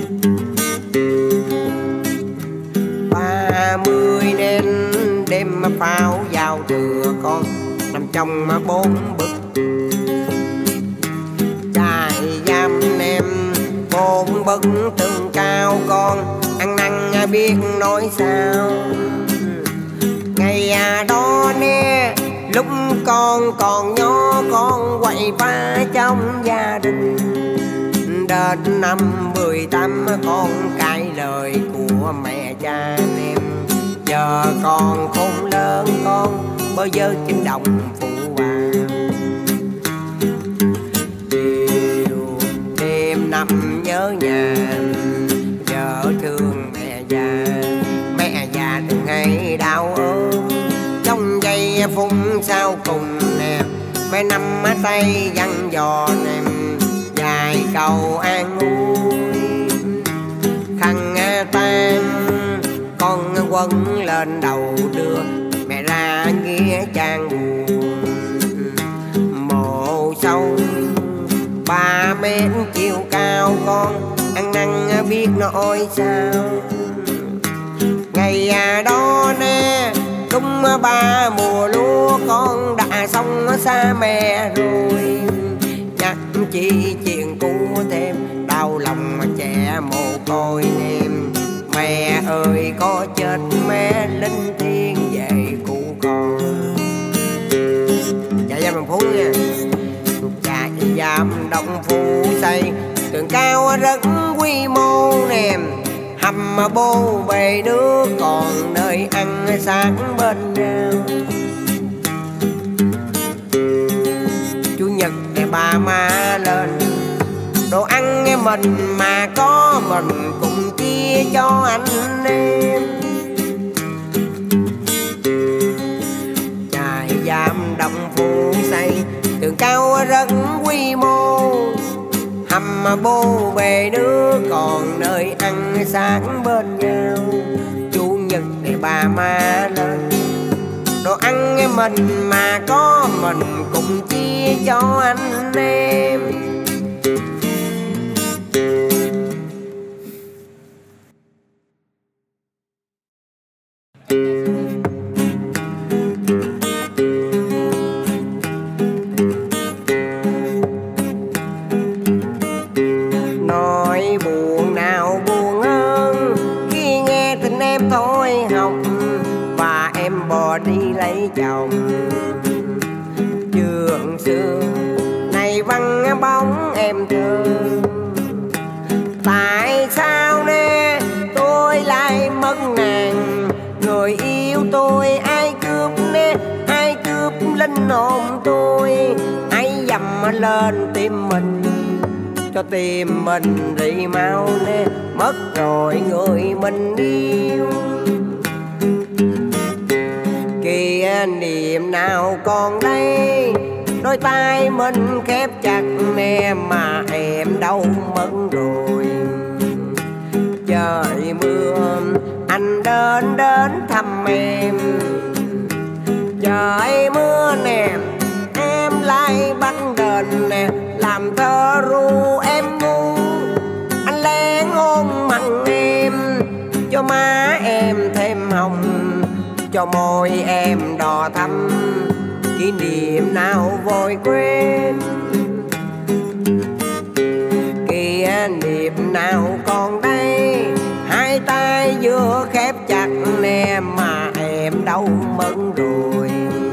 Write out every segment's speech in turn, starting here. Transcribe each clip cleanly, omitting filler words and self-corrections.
30 nên đêm pháo giao thừa con nằm trong bốn bức trại giam em, bốn bức tường cao con ăn năn biết nói sao. Ngày đó nè lúc con còn nhỏ con quậy phá trong gia đình, đến năm 18 con cãi lời của mẹ cha em. Giờ con khôn lớn con bơ vơ trên đồng phụ bà. Chiều đêm nằm nhớ nhà vợ thương mẹ già từng ngày đau ốm. Trong giây phút sau cùng nè mẹ nắm tay dặn dò em vài câu an ủi. Khăn tan con quấn lên đầu đưa mẹ ra nghĩa trang buồn. Mộ sâu 3 mét chiều cao con ăn năn biết nói sao. Ngày đó nè đúng 3 mùa lúa con đã xong xa mẹ rồi. Nhắc chi chuyện cũ thêm đau lòng mà trẻ mồ côi em. Mẹ ơi có chết mẹ linh thiêng về cụ con. Trại giam Đồng Phú nha. Trại giam Đồng Phú xây tường cao rất quy mô nè, hầm bô bề nước còn nơi ăn sáng bên nhau. Chủ nhật để bà má lên đồ ăn mình mà có mình cùng chia cho anh em. Trại giam Đồng Phú xây tường cao rất quy mô, hầm bô bề nước còn nơi ăn sáng bên nhau. Chủ nhật để bà má lên đồ ăn mình mà có mình cùng chia cho anh em. Nói buồn nào buồn hơn khi nghe tình em thôi học và em bỏ đi lấy chồng. Trường xưa này vắng bóng em thơ, tại sao nè tôi lại mất nàng. Người yêu tôi ai cướp nè, ai cướp linh hồn tôi, ai dầm lên tim mình cho tim mình rỉ máu nè. Mất rồi người mình yêu, kỷ niệm nào còn đây. Đôi tay mình khép chặt nè mà em đâu mất rồi. Trời mưa anh đến thăm em. Trời mưa nè em lại bắt đền nè, làm thơ ru em ngu. Anh lén hôn mặn em cho má em thêm hồng, cho môi em đỏ thắm kỷ niệm nào vội quên. Kỷ niệm nào còn đây, hai tay vừa khép chặt nè mà em đâu mất rồi.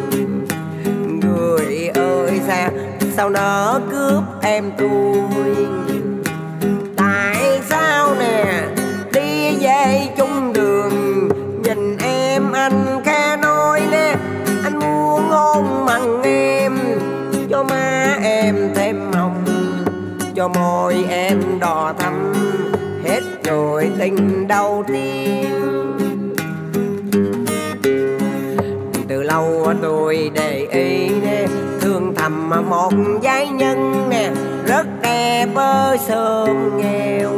Người ơi sao nỡ cướp em tôi. Tại sao nè đi về chung đường nhìn em anh khẽ nói nè, anh muốn hôn mặn em cho má em thêm hồng, cho môi em đỏ thắm hết rồi tình đầu tiên. Từ lâu tôi để ý nè, thương thầm một giai nhân nè rất đẹp ở sớm nghèo.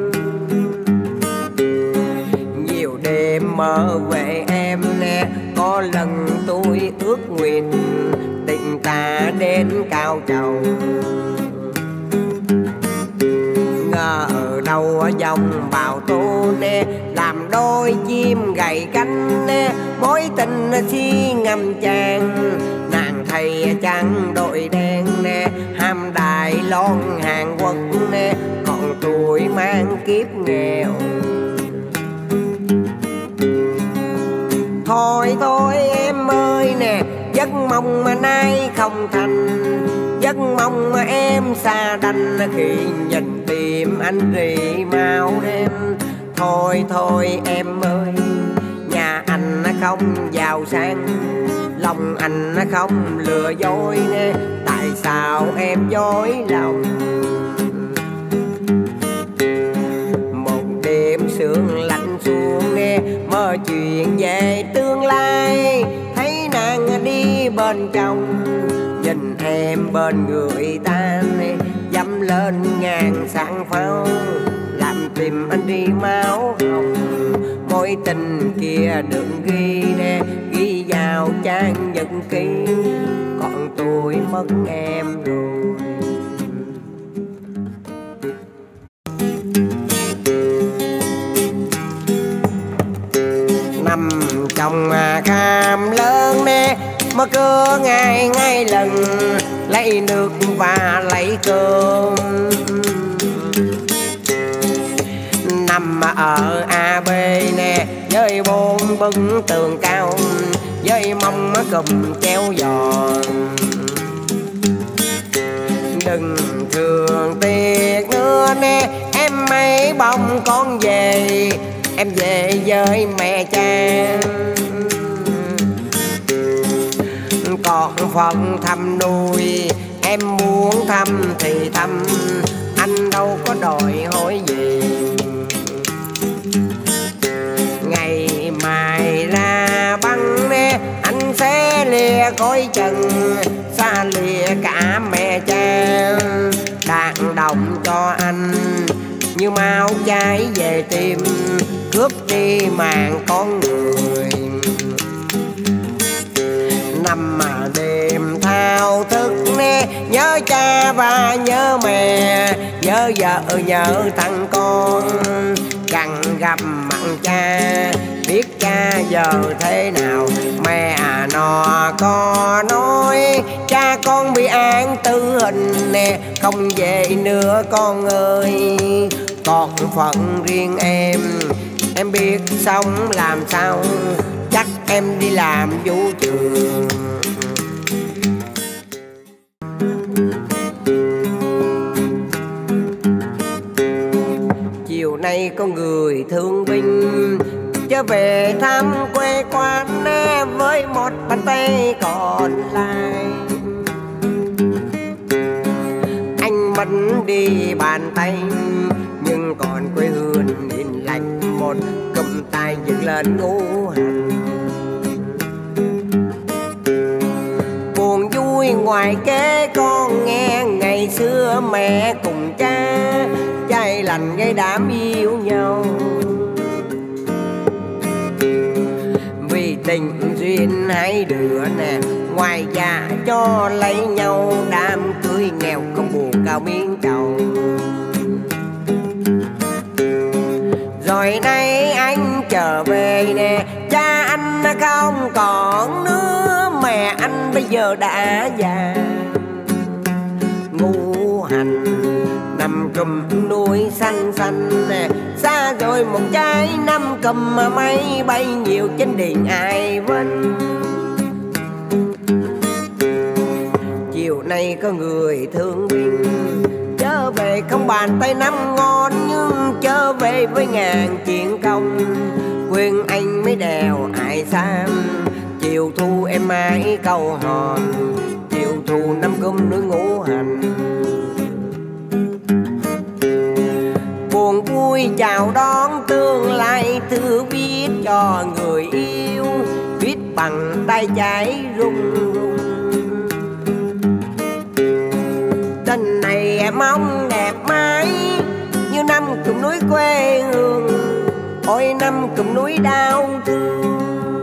Nhiều đêm mơ về em nè, có lần tôi ước nguyện tình ta đến cao trầu. Ngờ ở đâu dòng bào tô nè, làm đôi chim gầy cánh nè, mối tình si ngầm chàng. Nàng thầy trắng đội đen nè, ham Đài Loan Hàn Quốc nè, còn tuổi mang kiếp nghèo. Thôi thôi em ơi nè, giấc mong mà nay không thành, giấc mong mà em xa đành, khi nhìn tìm anh rì mau đêm. Thôi thôi em ơi, nhà anh không giàu sang, lòng anh không lừa dối nè, tại sao em dối lòng. Một đêm sương lạnh xuống nè, mơ chuyện về tương lai, thấy nàng đi bên trong, nhìn em bên người ta nè, dẫm lên ngàn sáng pháo, làm tim anh đi máu hồng. Mối tình kia đừng ghi nè, ghi vào trang nhật ký, còn tôi mất em rồi. Nằm trong kham lớn nè, mở cửa ngày ngày lần, lấy nước và lấy cơm. Nằm ở AB nè, với 4 bức tường cao, với mong cùm treo giò. Đừng thường tiếc nữa nè, em mấy bông con về, em về với mẹ cha. Còn phần thăm nuôi, em muốn thăm thì thăm, anh đâu có đòi hỏi gì. Ngày mai ra băng nè, anh sẽ lìa cõi trần, xa lìa cả mẹ cha. Đàn đồng cho anh như máu cháy về tim, cướp đi mạng con người. Nằm mà đêm thao thức nè, nhớ cha và nhớ mẹ, nhớ vợ nhớ thằng con. Cần gặp mặt cha, biết cha giờ thế nào, mẹ nó có nói cha con bị án tử hình nè, không về nữa con ơi. Còn phận riêng em biết sống làm sao, chắc em đi làm vũ trường. Chiều nay có người thương binh trở về thăm quê quán với một bàn tay còn lại. Anh vẫn đi bàn tay nhưng còn quê hương nhìn lạnh, một cụm tay dựng lên ngũ hành. Buồn vui ngoài kế con nghe, ngày xưa mẹ cùng cha trai lành gây đám yêu nhau. Vì tình duyên hai đứa nè, ngoài già cho lấy nhau, đám cưới nghèo không buồn cao miếng trầu. Rồi nay anh trở về nè, cha anh không còn nữa, mẹ anh bây giờ đã già. Ngũ hành nằm cùm núi xanh xanh nè, xa rồi một trái năm cùm mà máy bay nhiều trên điện ai vinh. Chiều nay có người thương binh trở về, không bàn tay năm ngon nhưng trở về với ngàn chuyện công. Quên anh mới đèo ai sam, chiều thu em mãi câu hòn, chiều thu năm cơm núi ngũ hành. Buồn vui chào đón tương lai, thư viết cho người yêu, viết bằng tay trái run run. Tình này em mong đẹp mãi như năm cụm núi quê hương, ôi năm cụm núi đau thương.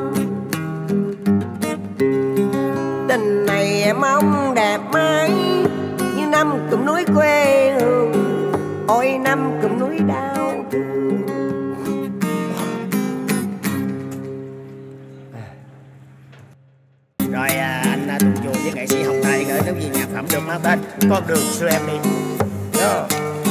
Tình này em mong đẹp mãi như năm cụm núi quê hương, ôi năm cụm núi đau mang tên con đường xưa em đi. Đó.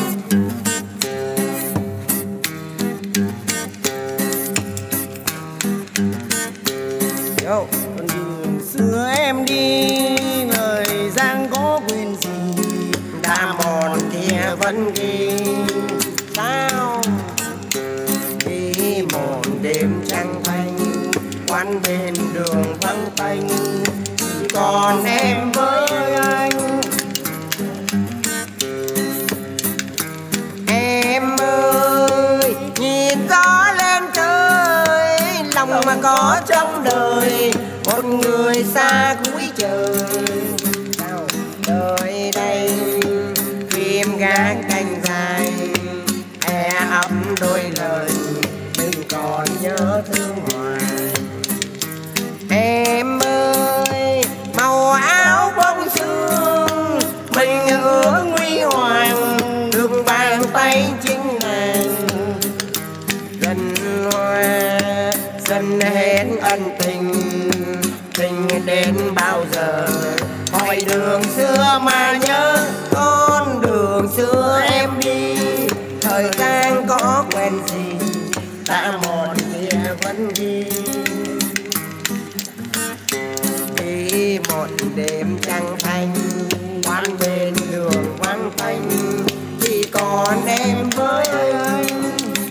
Con đường xưa em đi, người Giang có quyền gì, đã mòn thì vẫn ghi. Sao đi một đêm trăng thanh, quán bên đường vắng tanh, còn em với anh. Em ơi nhìn gió lên trời, lòng mà có trong đời một người xa cuối trời. Sao đời đây phim gác canh dài, e ấp đôi lời đừng còn nhớ thương hoài. Em ơi màu áo bông sương, mình ước nguy hoàng, đường bàn tay chính nàng. Dần hoa dần hết ân tình, tình đến bao giờ. Hỏi đường xưa mà nhớ, con đường xưa em đi. Thời gian có quen gì, đã một kia vẫn đi. Đi một đêm trăng thanh, quán bên đường vắng tanh, chỉ còn em với anh.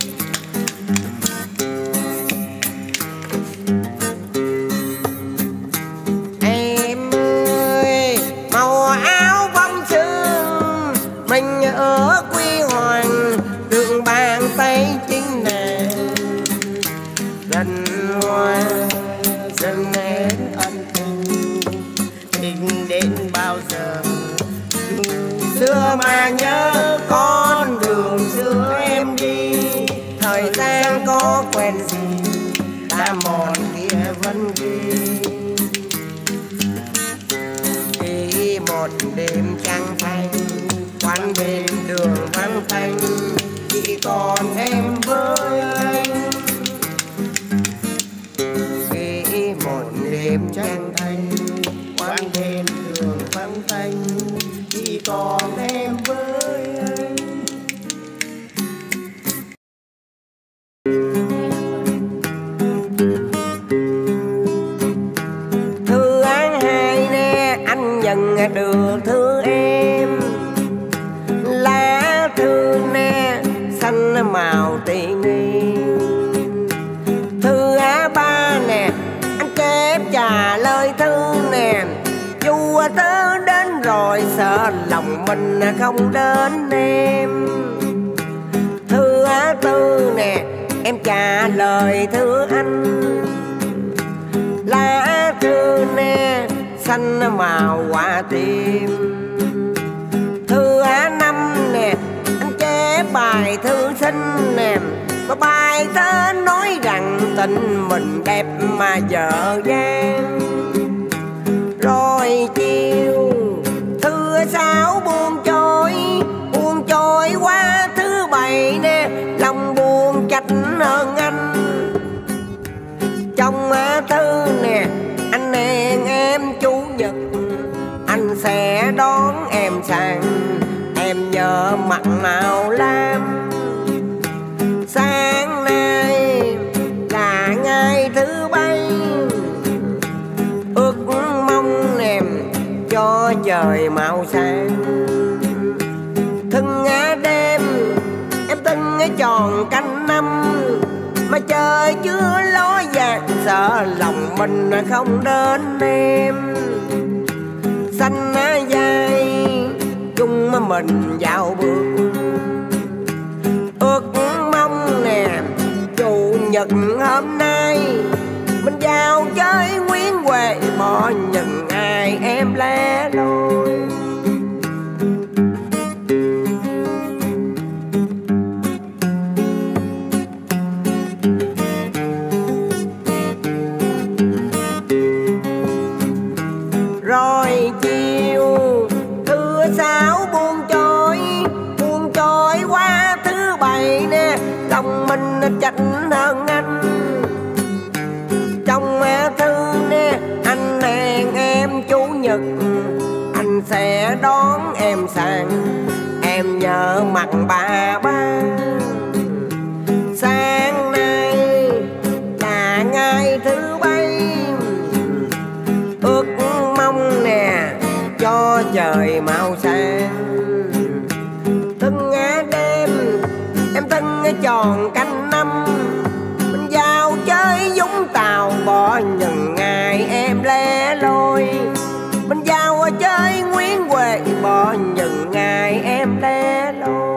Em ơi màu áo bông sương, mình ở quy hoàng, đường bàn tay chính nàng. Dần hoa dần hết ân tình, tình đến bao giờ. Xưa mà nhớ, con đường xưa em đi. Thời gian có quen gì, đã mòn kia vẫn ghi. Đi một đêm trăng thanh, quán bên đường vắng tanh, chỉ còn em với anh. Đi một đêm trăng thanh, quán bên đường vắng tanh, chỉ còn em với anh. Thư án hai nè, anh nhận được thư em. Lá thư nè xanh màu tiền nghi. Thư á ba nè, anh chép trả lời thư nè. Dù tớ đến rồi sợ lòng mình không đến em. Thư á tư nè, em trả lời thư anh. Lá thư nè xanh màu quả tim. Thư á năm nè, anh chép bài thư xinh nè. Có bài thơ nói rằng tình mình đẹp mà dở dang. Rồi chiều thứ sáu buông trôi qua thứ bảy nè. Lòng buồn chạch hơn anh. Trong thư nè, anh hẹn em chủ nhật, anh sẽ đón em sang. Em nhớ mặt màu lam. Sáng nay là ngày thứ bảy, ước mong em cho trời màu sáng. Thân á đêm em từng tròn canh năm, mà trời chưa ló dạng sợ lòng mình không đến em. Xanh á dài chung mình dạo bước, ước mong nè chủ nhật hôm nay mình vào chơi Nguyễn Huệ, bỏ những ai em lẻ loi. Rồi chiều thứ sáu buông trôi qua thứ bảy nè. Lòng mình chạnh hơn anh. Trong thư nè, anh hẹn em chủ nhật, anh sẽ đón sang. Em nhớ mặt bà ba. Sáng nay là ngày thứ bảy, ước mong nè cho trời mau sáng. Thân đêm em thân tròn canh năm, mình vào chơi Vũng Tàu bỏ những ngày em lẻ loi. Mình vào chơi Nguyễn Huệ bỏ những ngày em lẻ loi.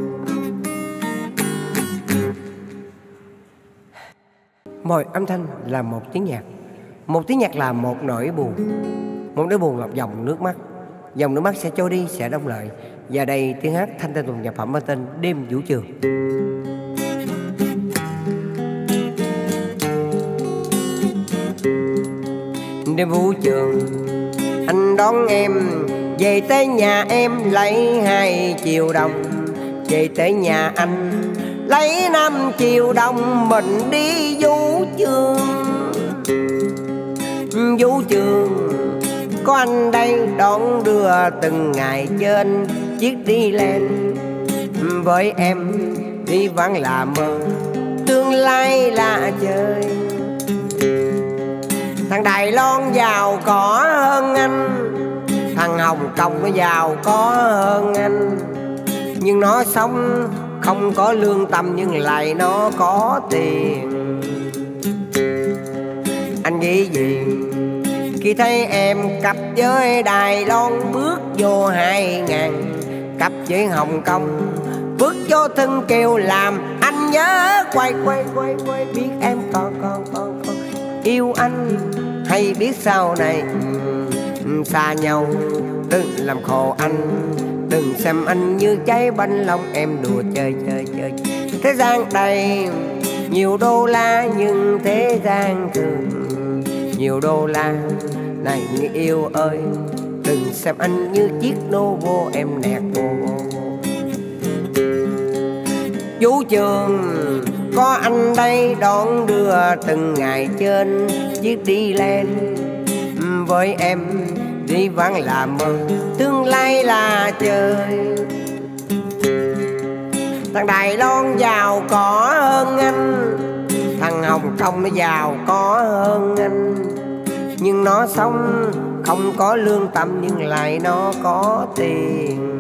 Mọi âm thanh là một tiếng nhạc, một tiếng nhạc là một nỗi buồn. Một nỗi buồn lọc dòng nước mắt, dòng nước mắt sẽ trôi đi, sẽ đông lại. Và đây tiếng hát Thanh Tân Tùng nhạc phẩm mang tên Đêm Vũ Trường. Đêm vũ trường, anh đón em về tới nhà em lấy 2 triệu đồng. Về tới nhà anh lấy 5 triệu đồng, mình đi vũ trường. Vũ trường có anh đây đón đưa từng ngày trên chiếc đi lên. Với em đi vẫn là mơ, tương lai là chơi. Thằng Đài Loan giàu có hơn anh, thằng Hồng Kông nó giàu có hơn anh. Nhưng nó sống không có lương tâm nhưng lại nó có tiền. Anh nghĩ gì khi thấy em cặp với Đài Loan bước vô 2000, cặp với Hồng Kông bước vô thân kêu làm anh nhớ quay biết em còn yêu anh, hay biết sau này xa nhau. Đừng làm khổ anh, đừng xem anh như trái bánh lòng em đùa chơi. Thế gian đầy nhiều đô la nhưng thế gian thường nhiều đô la. Này người yêu ơi, đừng xem anh như chiếc Novo em nẹt vô. Vũ trường có anh đây đón đưa từng ngày trên chiếc đi lên. Với em đi vẫn là mơ, tương lai là chơi. Thằng Đài Loan giàu có hơn anh, thằng Hồng Kông nó giàu có hơn anh. Nhưng nó sống không có lương tâm nhưng lại nó có tiền.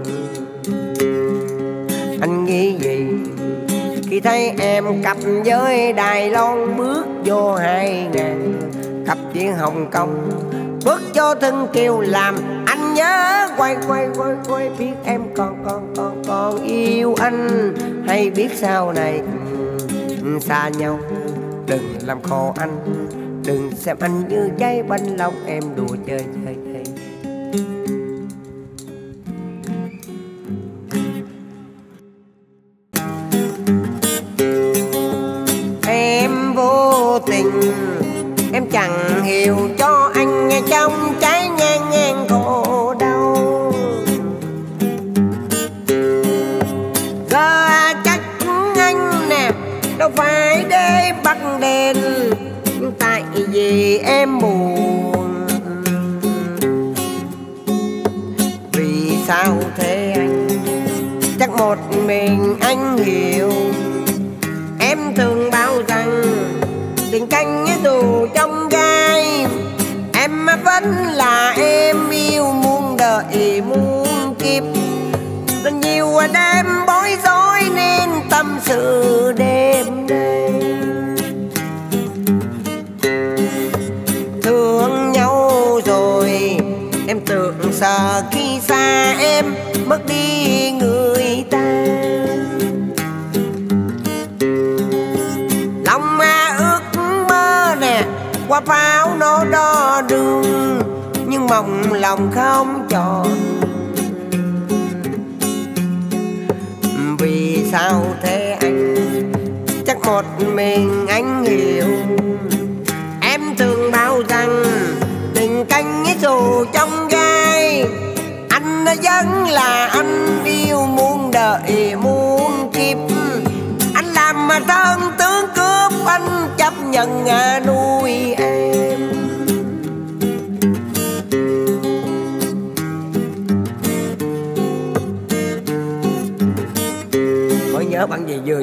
Anh nghĩ gì khi thấy em cặp với Đài Loan bước vô 2000, cặp với Hồng Kông bước vô thân kêu làm anh nhớ quay biết em còn yêu anh, hay biết sau này xa nhau. Đừng làm khổ anh, đừng xem anh như trái bánh lòng em đùa chơi. Em vô tình, em chẳng hiểu cho anh nghe trong trái ngang khổ đau. Giờ chắc anh nè đâu phải để bắt đền, nhưng tại vì em buồn. Vì sao thế anh? Chắc một mình anh hiểu. Em thường bảo rằng tình canh dù trong gai, em vẫn là em yêu muôn đời muôn kiếp. Rất nhiều đêm bối rối nên tâm sự đêm nay. Thương nhau rồi em tưởng sợ khi xa em mất đi người ta. Lòng ước mơ nè qua pháo nó đo đường, nhưng mộng lòng không tròn. Vì sao thế anh? Chắc một mình anh hiểu. Em thường bảo rằng tình canh dù trong gai, anh vẫn là anh yêu muôn đời muôn kiếp. Anh làm mà thân tướng cướp, anh chấp nhận nuôi em. vừa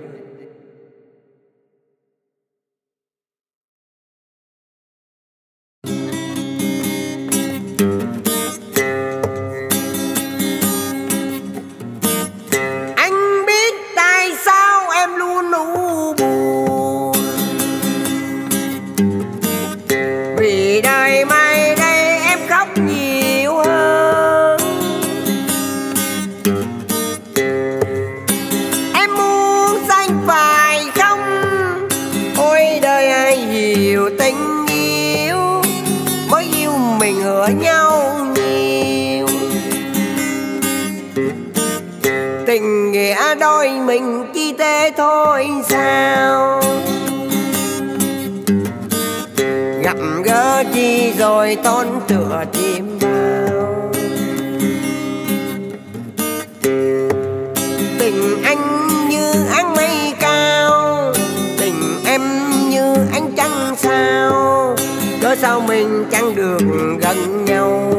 anh biết tại sao em luôn u buồn, vì đời mai đây em khóc nhiều hơn. Em muốn xanh phải không, ôi đời ai hiểu tình yêu, mới yêu mình hứa nhau nhiều. Tình nghĩa đôi mình chỉ thế thôi sao, gặp gỡ chi rồi tôn tựa chim bao. Tình anh như ánh mây cao, tình em như ánh trăng sao, cớ sao mình chẳng được gần nhau.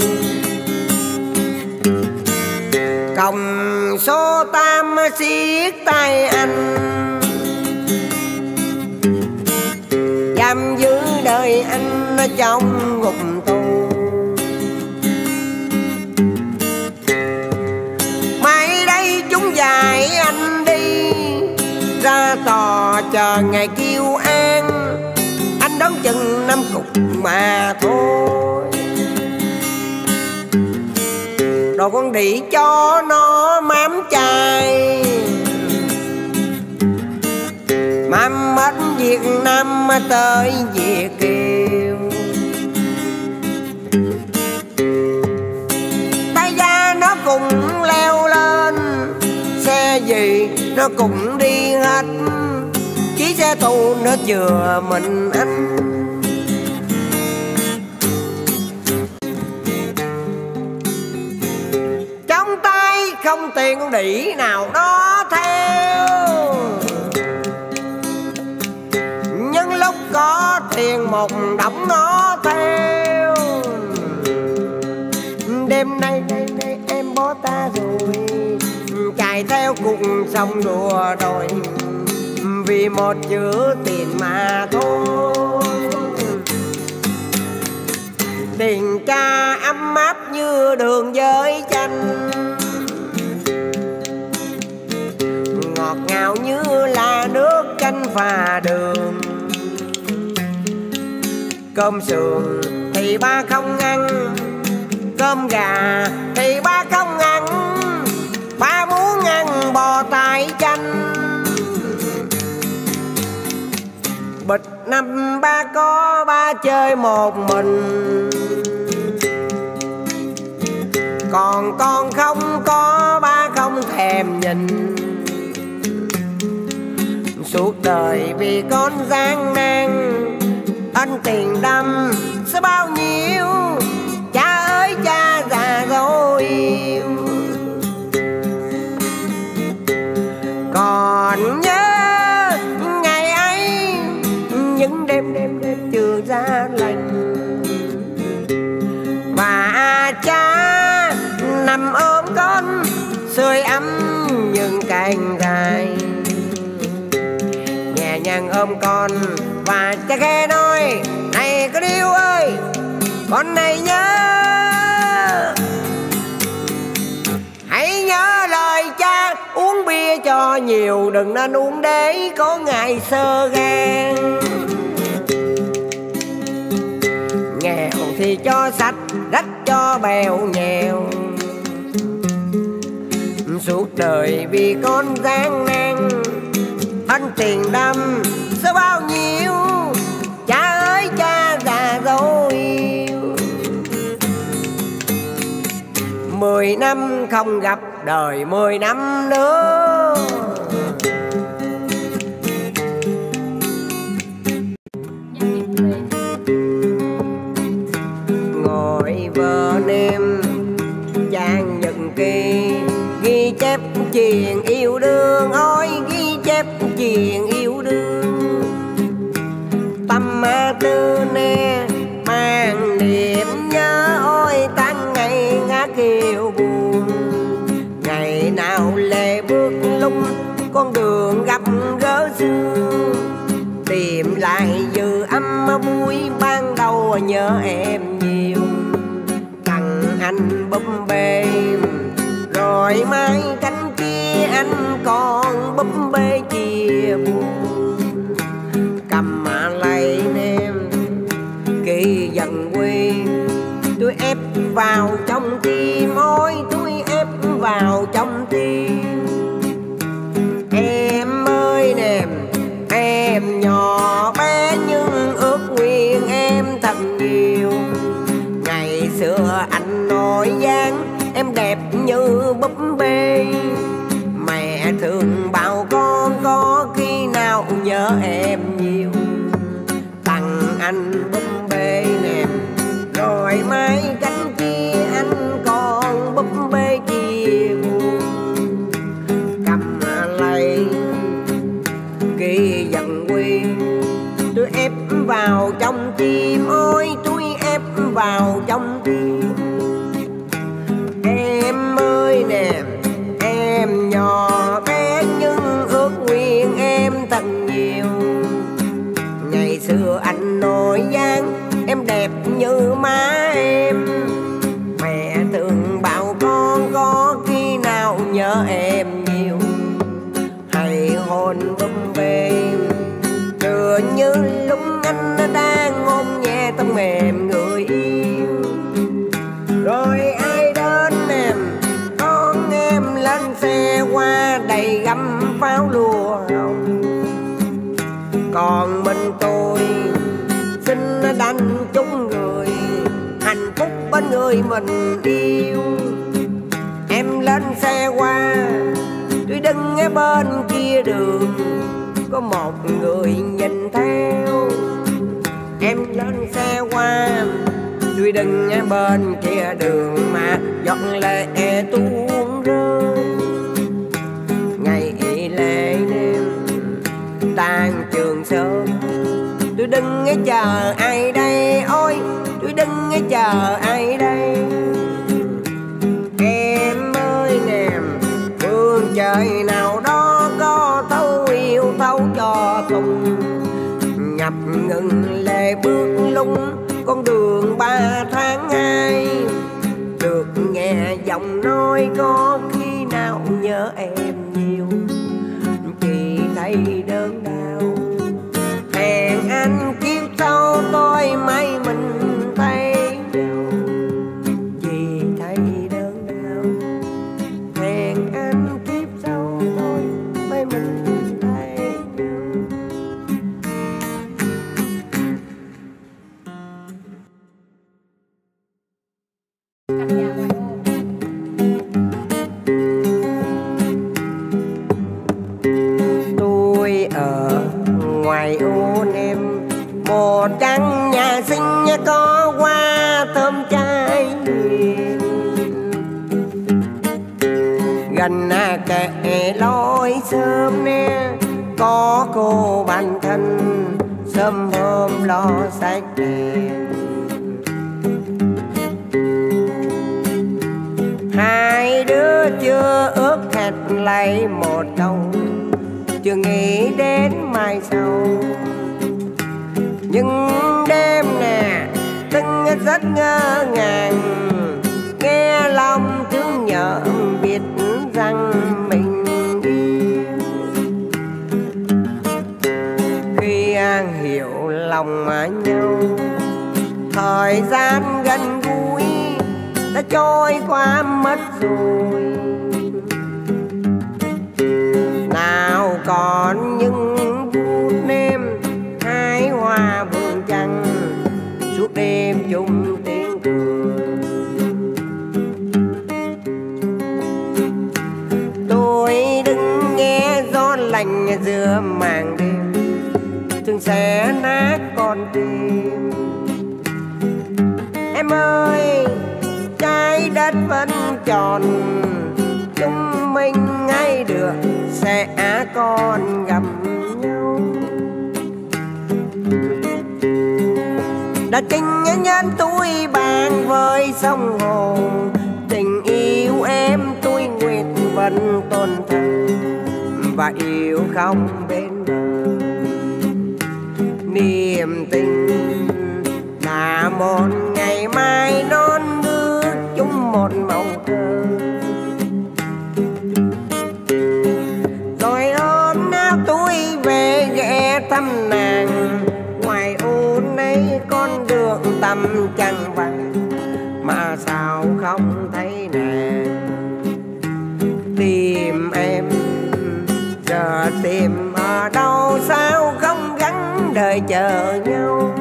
Còng số 8 siết tay anh, giam giữ đời anh ở trong ngục tù. Mai đây chúng giải anh đi ra tòa chờ ngày kêu an, anh đón chừng 5 cục mà thôi. Đồ con đĩ cho nó mắm chai, mắm mất Việt Nam tới Việt Kiều. Tay gia nó cũng leo lên, xe gì nó cũng đi hết, chỉ xe tù nó chừa mình anh. Trong tay không tiền con đĩ nào đó theo, nhưng lúc có tiền một đống nó theo. Đêm nay em bỏ ta rồi, chạy theo cùng sông đùa đòi, vì một chữ tiền mà thôi. Tình ca ấm áp như đường với chanh, ngọt ngào như là nước canh pha đường. Cơm sườn thì ba không ăn, cơm gà thì ba không ăn, ba muốn ăn bò tai chanh. Bịch năm ba có ba chơi một mình, còn con không có ba không thèm nhìn. Suốt đời vì con gian nan, anh tiền đâm sẽ bao nhiêu, cha ơi cha già rồi yêu. Còn nhớ ngày ấy những đêm chưa ra lành, và cha nằm ôm con sưởi ấm những cành dài, nhẹ nhàng ôm con và cha khẽ nói: này con yêu ơi, con này nhớ, hãy nhớ lời cha, uống bia cho nhiều, đừng nên uống để có ngày sơ gan. Nghèo thì cho sạch, rách cho bèo nhèo. Suốt đời vì con gian nan, anh tiền đâm sẽ bao nhiêu, cha ơi cha già rồi yêu. 10 năm không gặp, đời 10 năm nữa. Ngồi bên em trang nhật ký, ghi chép chuyện yêu đương, ôi ghi chép chuyện yêu đương. Tâm tư nè mang niềm nhớ, ôi tan ngày ngát kiều buồn. Ngày nào lệ bước lung con đường buồn gặp gỡ xưa, tìm lại dư âm vui ban đầu nhớ em nhiều. Tặng anh búp bê rồi mai cánh kia anh còn búp bê chia buồn. Cầm mà lấy em kỳ dần quê, tôi ép vào trong tim, ôi tôi ép vào trong tim. Em ơi nè em nhỏ bé nhưng ước nguyện em thật nhiều. Ngày xưa anh nói dáng em đẹp như búp bê, mẹ thường bảo con có khi nào nhớ em nhiều. Tặng anh búp bê nè rồi mai cánh kia anh còn búp bê kia buồn. Cầm lấy kỳ dần quê, tôi ép vào trong tim, ôi tôi ép vào trong tim. Em ơi nè em nhỏ bé nhưng ước nguyện em thật nhiều. Ngày xưa anh nói dáng em đẹp như má em, mẹ thường bảo con có khi nào nhớ em nhiều. Hãy hôn búp bê tựa như lúc anh đang ôm nhẹ tóc mềm người yêu. Rồi ai đến em đón em lên xe qua đầy gấm pháo lùa hồng. Còn mình tôi xin đành chung người hạnh phúc bên người mình yêu. Em lên xe qua tôi đứng ở bên kia đường, có một người nhìn theo. Em lên xe qua tôi đứng ở bên kia đường mà giọt lệ tuôn rơi. Ngày lễ đêm tan trường sớm, tôi đứng chờ ai đây, ôi tôi đứng chờ ai đây. Em ơi nè phương trời nào đó có thấu yêu thấu cho cùng. Ngập ngừng lệ bước lung con đường 3 tháng 2, được nghe giọng nói có khi nào nhớ em nhiều. Chỉ thấy đớn đau hẹn anh kiếp sau tôi may mình thấy nhau. Chỉ thấy đớn đau hẹn anh kiếp sau tôi may mình thấy nhau. Tôi ở ngoài ô em một căn nhà xinh có hoa thơm trái hiền. Gần kẻ lối sớm nè có cô bạn thân sớm hôm lo sách đèn. Hai đứa chưa ước hẹn lấy một câu, chưa nghĩ đến mai sau. Nhưng đêm nè từng rất ngỡ ngàng, nghe lòng thương nhớ biết rằng mình yêu. Khi hiểu lòng nhau, thời gian gần gũi đã trôi qua mất rồi. Nào còn những phút đêm hái hoa vườn trăng, suốt đêm chung tiếng cười. Tôi đứng nghe gió lạnh giữa màn đêm, thương sẽ nát con tim. Em ơi trái đất vẫn tròn, chúng mình ngay được sẽ còn gặp nhau. Đã chính nhân tôi bàn với sông hồ, tình yêu em tôi nguyện vẫn tồn tại và yêu không bên bờ. Niềm tình là một ngày mai non nước chung một màu cờ. Rồi hôm nào tôi về ghé thăm nàng, ngoài ô này con đường tăm chẳng vắng, mà sao không thấy nàng. Tìm em giờ tìm ở đâu, sao không gắng đợi chờ nhau.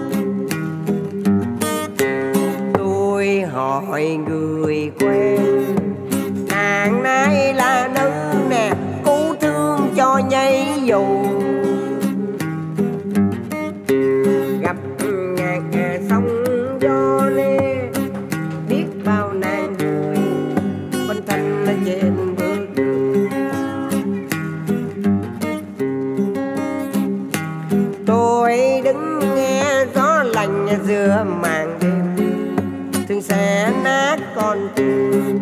Tôi hỏi người quen, nàng nay là nữ nè, cứu thương cho nhây dù. Gặp ngàn sóng gió lê, biết bao nàng vui bên thanh trên bước đường. Tôi đứng nghe gió lạnh giữa màn đêm, thường sẽ nát con tim.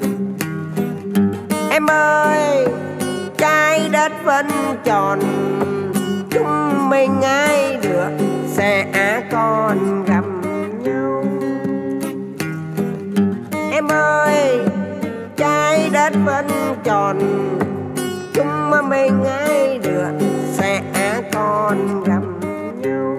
Em ơi, trái đất vẫn tròn, chúng mình ai được sẽ còn gặp nhau. Em ơi, trái đất vẫn tròn, chúng mình ai được sẽ còn gặp nhau.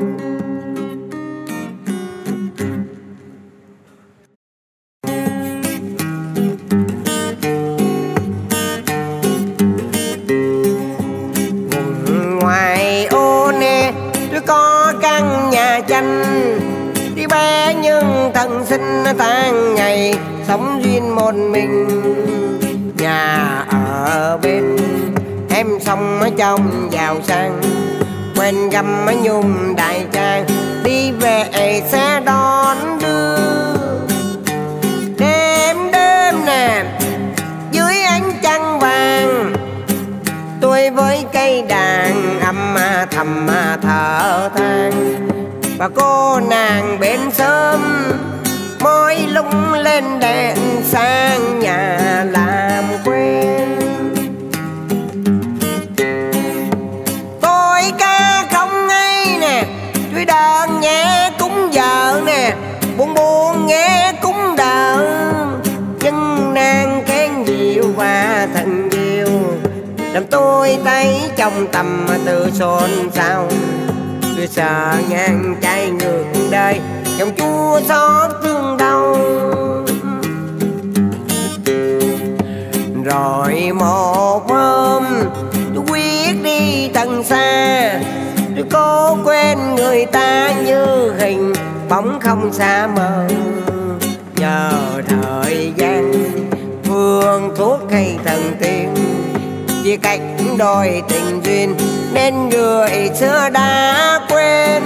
Vùng ngoài ô nè, tôi có căn nhà tranh, đi bé nhưng thân sinh tháng ngày sống duyên một mình. Nhà ở bên em sống ở trong giàu sang, quen găm ở nhung đại trang, đi về sẽ đón đưa. Đêm đêm nè dưới ánh trăng vàng, tôi với cây đàn âm thầm thở than. Và cô nàng bên sớm mỗi lúc lên đèn sang nhà làm quen. Tôi ca không ngay nè, tôi đàn nghe cũng giờ nè, buồn buồn nghe cũng đỡ. Nhưng nàng khen dịu và thân yêu, làm tôi thấy trong tâm tư xôn xao. Tôi sợ ngang trái ngược đời, dòng chua xót thương đau. Rồi một hôm tôi quyết đi tận xa, tôi cố quên người ta như hình bóng không xa mơ. Nhờ thời gian phương thuốc hay thần tiên, chia cách đôi tình duyên nên người xưa đã quên.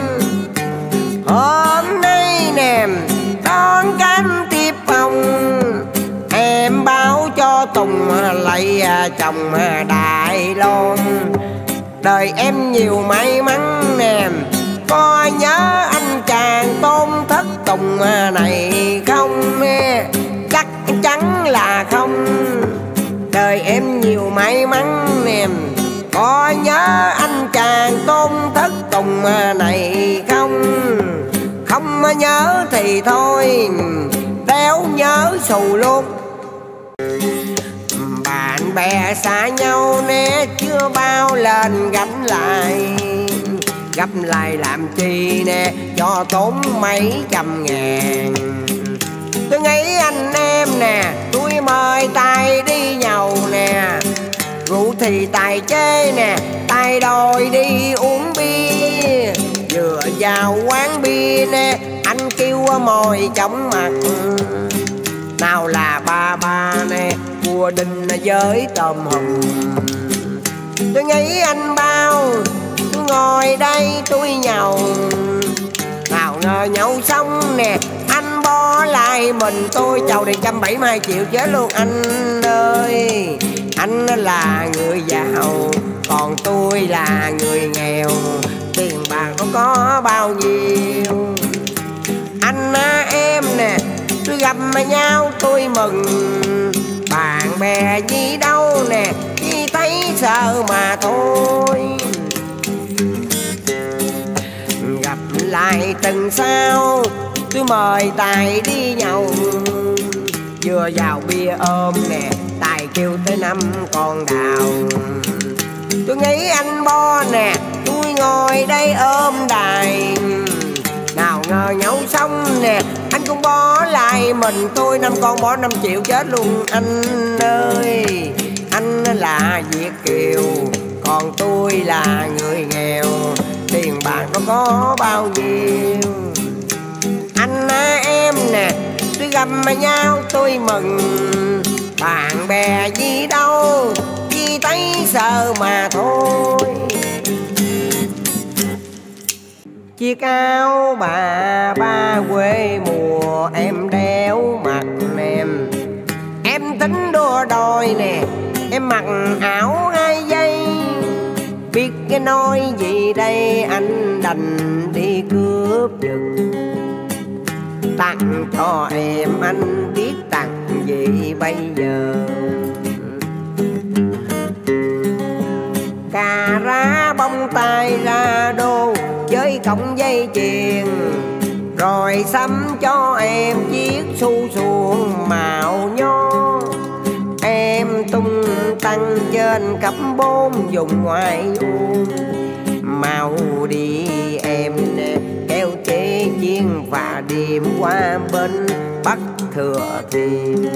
Hôm nay nè đón cánh tiếp hồng, em báo cho Tùng lấy chồng Đài Loan. Đời em nhiều may mắn nè, có nhớ anh chàng Tôn Thất Tùng này không? Chắc chắn là không. Đời em nhiều may mắn nè, có nhớ anh chàng Tôn Thất Tùng này không? Không nhớ thì thôi, đéo nhớ xù luôn. Bạn bè xa nhau nè, chưa bao lần gặp lại. Gặp lại làm chi nè, cho tốn mấy trăm ngàn. Tôi nghĩ anh em nè, tôi mời tay đi nhậu nè, rượu thì tài chê nè, tay đòi đi uống bia. Vừa vào quán bia nè, anh kêu mồi chóng mặt, nào là ba nè, cua đinh với tôm hùm. Tôi nghĩ anh bao, tôi ngồi đây tôi nhậu. Nào ngờ nhậu xong nè, anh bỏ lại mình tôi, chầu này 172 triệu chết luôn anh ơi. Anh là người giàu, còn tôi là người nghèo, tiền bạc không có bao nhiêu. Anh em nè, tôi gặp nhau tôi mừng, bạn bè gì đâu nè, chỉ thấy sợ mà thôi. Gặp lại tuần sau tôi mời Tài đi nhậu, vừa vào bia ôm nè, Tài kêu tới 5 con đào. Tôi nghĩ anh Bo nè, tôi ngồi đây ôm đài. Nào ngờ nhậu xong nè, anh cũng bỏ lại mình tôi. 5 con bỏ 5 triệu chết luôn anh ơi. Anh là Việt kiều, còn tôi là người nghèo, tiền bạc nó có bao nhiêu. Anh em nè, tôi gặp nhau tôi mừng, bạn bè gì đâu, chỉ thấy sợ mà thôi. Chiếc áo bà ba quê mùa em đeo mặt em tính đua đòi nè, em mặc áo 2 giây. Biết cái nói gì đây, anh đành đi cướp giật. Tặng cho em anh biết tặng gì bây giờ. Cà rá bông tai ra đô với cọng dây chuyền, rồi sắm cho em chiếc xu xuồng màu nho. Em tung tăng trên cấp 4 vùng ngoại ô. Mau đi em nè, kéo chế chiên và điểm qua bên Bắc Thừa Thiên.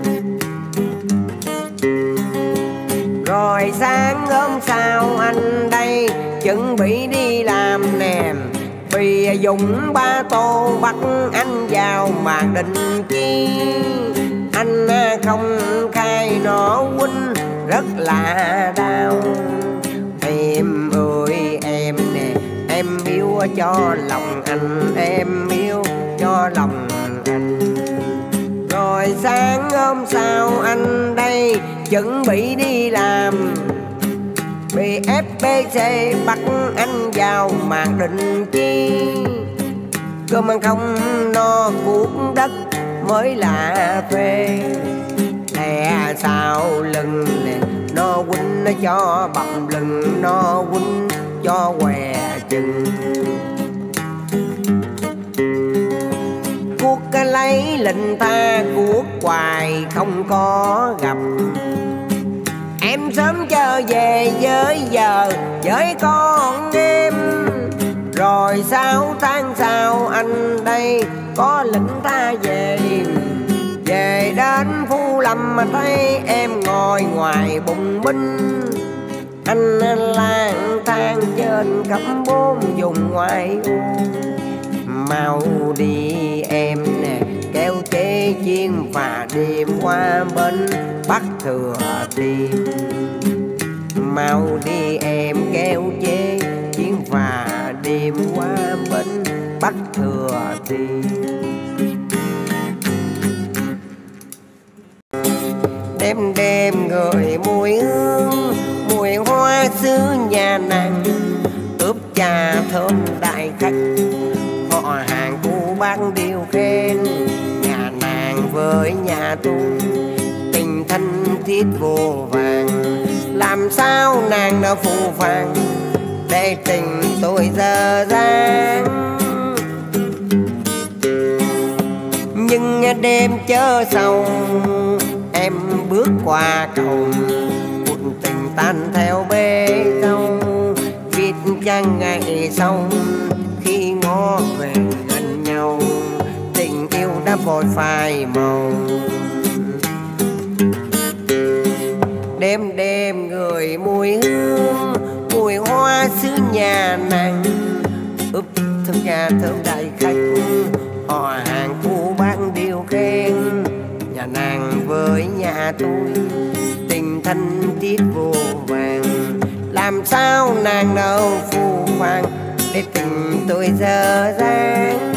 Rồi sáng hôm sau anh đây chuẩn bị đi làm nè, vì Dũng ba tô bắt anh vào mà định chi. Anh không khai nó huynh rất là đau. Em ơi em nè, em yêu cho lòng anh, em yêu cho lòng anh. Rồi sáng hôm sau anh đây chuẩn bị đi làm, vì FBC bắt anh vào màn định chi. Cơm ăn không no cuốc đất mới là phê. Lẽ sau lưng nè, nó huynh nó cho bầm lưng, nó huynh cho què chừng. Cuốc lấy lệnh ta cuốc hoài không có gặp. Em sớm trở về với giờ với con em. Rồi 6 tháng sau anh đây có lệnh ta về. Về đến Phú Lâm mà thấy em ngồi ngoài bùng binh. Anh lang thang trên cấp 4 vùng ngoại ô. Mau đi em nè, kéo chế chiên và đêm qua bên Bắc Thừa Thiên. Mau đi em kéo chế chiên và đêm qua bên Bắc Thừa Thiên. Đêm đêm người mùi hương, mùi hoa xứ nhà nàng, ướp trà thơm đại khách. Họ hàng cô bác đều khen nhà nàng với nhà tôi tình thân thiết vô vàng. Làm sao nàng đã phù phàng để tình tôi dở dang. Nhưng đêm chớ sầu em bước qua cầu, cuộc tình tan theo bê dâu. Biết chăng ngày sau khi ngó về gần nhau, tình yêu đã vội phai màu. Đêm đêm người mùi hương, mùi hoa xứ nhà nàng, ướp thơm nhà thơm đại khách. Họ hàng cô bác đều khen nhà nàng với nhà tôi tình thân thiết vô vàng. Làm sao nàng đâu phù phàng để tình tôi dở dang.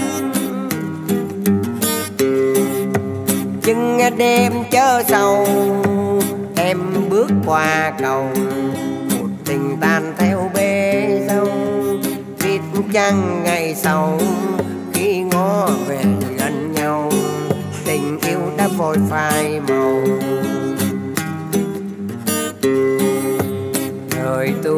Chừng đêm chớ sầu em bước qua cầu, một tình tan theo bê dâu. Biết chăng ngày sau khi ngó về gần nhau, tình yêu đã vội phai màu.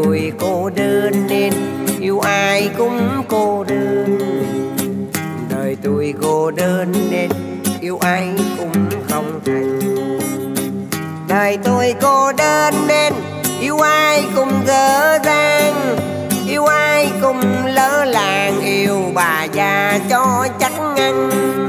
tôi cô đơn nên yêu ai cũng cô đơn. Đời tôi cô đơn nên yêu ai cũng không thành. Đời tôi cô đơn nên yêu ai cũng dở dang, yêu ai cũng lỡ làng, yêu bà già cho chắc ăn.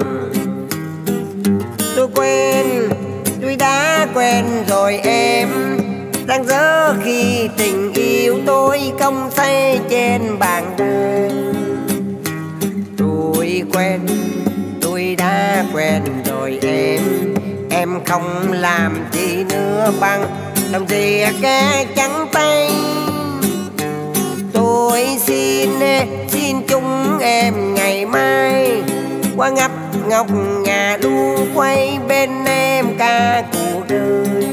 Tôi quên, tôi đã quen rồi em, đang dở khi tình yêu tôi cong say trên bàn đàn. Tôi quen, tôi đã quen rồi em không làm gì nữa bằng làm gì cái trắng tay. Tôi xin chung em ngày mai qua ngập ngọc nhà luôn quay bên em cả cuộc đời.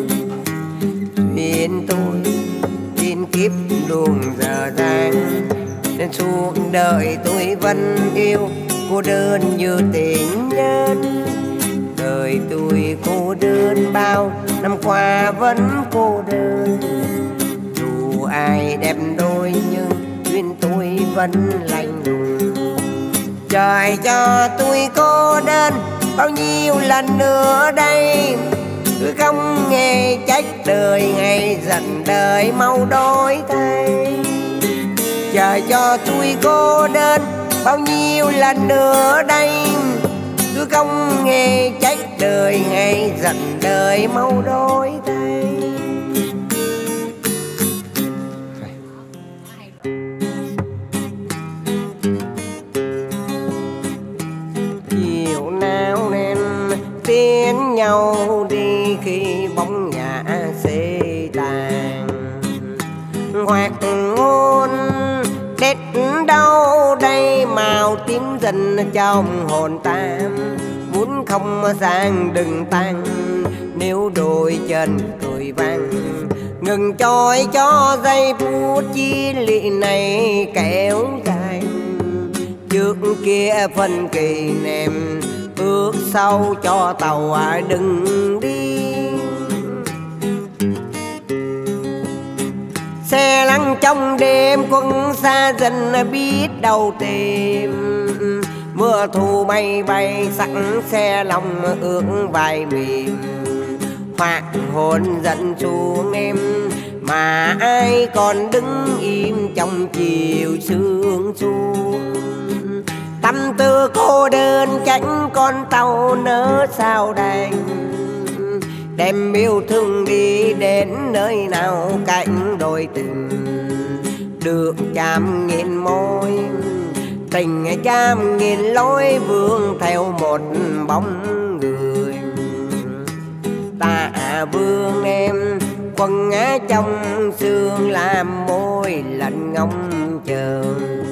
Duyên tôi tin kiếp luôn dở dang nên suốt đời tôi vẫn yêu cô đơn như tình nhân. Đời tôi cô đơn bao năm qua vẫn cô đơn, dù ai đẹp đôi nhưng duyên tôi vẫn lạnh lùng. Trời cho tôi cô đơn bao nhiêu lần nữa đây, tôi không nghe trách đời hay giận đời mau đổi thay. Trời cho tôi cô đơn bao nhiêu lần nữa đây, tôi không nghe trách đời hay giận đời mau đổi thay. Chiều nào nên tiến nhau đi khi bóng nhà xê tàn, hoặc ngôn Tết đâu đây màu tím dần trong hồn tan. Muốn không sang đừng tan, nếu đôi chân cười vang ngừng trôi cho giây phút chia lị này kéo dài. Trước kia phân kỳ em ước sau cho tàu đừng đi. Xe lăn trong đêm quân xa dần biết đâu tìm. Mưa thu bay bay sắc xe lòng ước vai mềm. Hoặc hồn dẫn xuống em mà ai còn đứng im trong chiều sương xuống. Tâm tư cô đơn chẳng con tàu nỡ sao đành, đem yêu thương đi đến nơi nào cạnh đôi tình. Được chạm nghìn môi tình trăm nghìn lối vương theo một bóng người. Ta vương em quần ngã trong sương làm môi lạnh ngóng chờ.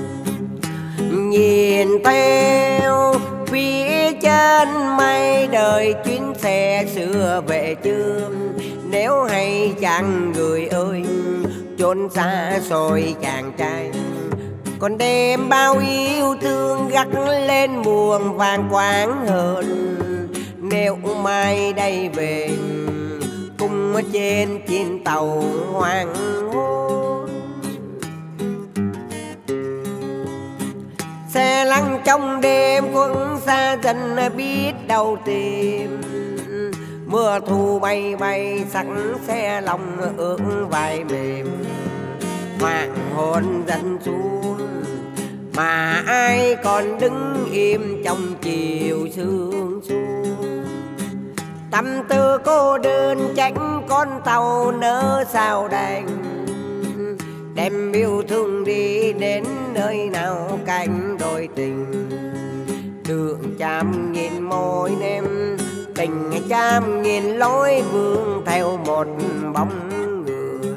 Nhìn theo phía trên mây đời chuyến xe xưa về chưa. Nếu hay chàng người ơi chốn xa xôi chàng trai, còn đêm bao yêu thương gắt lên buồn vàng quáng hơn. Nếu mai đây về cùng trên chiếc tàu hoàng hôn. Xe lăn trong đêm quân xa dần biết đâu tìm. Mưa thu bay bay sắc xe lòng ước vai mềm. Hoàng hôn dần xuống mà ai còn đứng im trong chiều sương xuống. Tâm tư cô đơn tránh con tàu nỡ sao đành, đem yêu thương đi đến nơi nào cạnh đôi tình. Đường trăm nghìn môi em tình trăm nghìn lối vương theo một bóng người.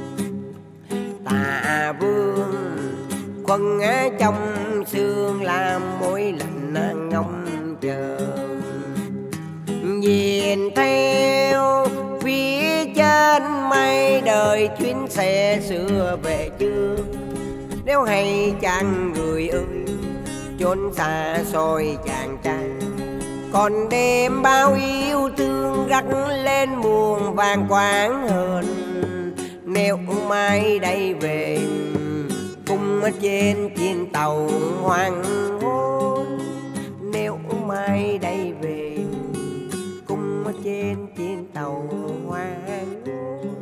Ta vương quần ngã trong sương làm môi lạnh ngóng chờ. Nhìn theo phía trên mây đời chuyến xe xưa về chưa. Nếu hay chàng người ơi chốn xa xôi chàng trai, còn đêm bao yêu thương gắt lên buồn vàng quáng hơn. nếu mai đây về cùng trên chuyến tàu hoàng hôn. Nếu mai đây về cùng trên chuyến tàu hoàng hôn.